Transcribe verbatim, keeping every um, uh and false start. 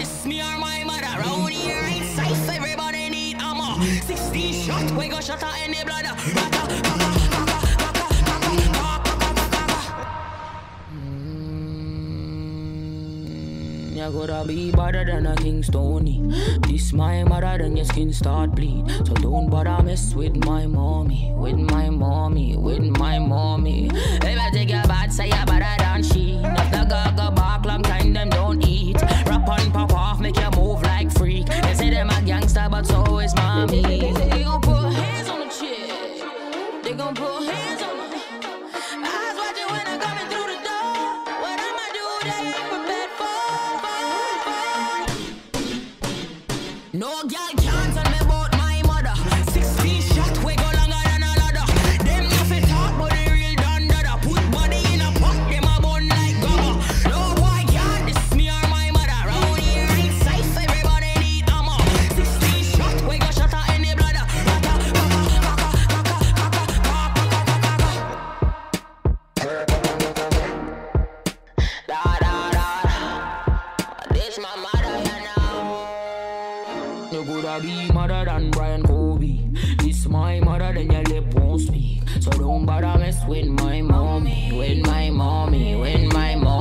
This me or my mother. Round here ain't safe. Everybody need ammo. sixteen shot. We go shot at any blood. You gotta be better than a King Stony. This my mother, then your skin start bleed. So don't bother mess with my mommy, with my mommy, with my mommy. If I take your bad, say you better than she. If the gaga bark, long time them don't eat. Rap on, pop off, make you move like freak. They say them a gangster, but so is mommy. They gon' put hands on the chick. They gon' put hands on the eyes watching when I'm coming through the door. What I'ma do, they ain't prepared for. No girl can't tell me about my mother. Sixteen shot, we go longer than a ladder. Them nothing talk, but they real done dada. Put body in a pot, them a bun like gabba. No boy can't diss me or my mother. Round here ain't safe, everybody need ammo. Sixteen shot, we go shot at any bladder. Da da da. This my mother, you know. You coulda be mother than Brian Kobe. This my mother, then your lip won't speak. So don't bother mess with my mommy, with my mommy, with my mommy.